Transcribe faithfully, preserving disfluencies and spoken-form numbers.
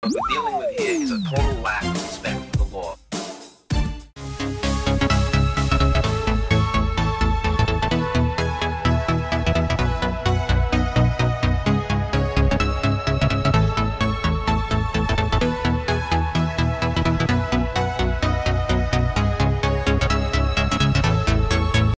what we're dealing with here is a total lack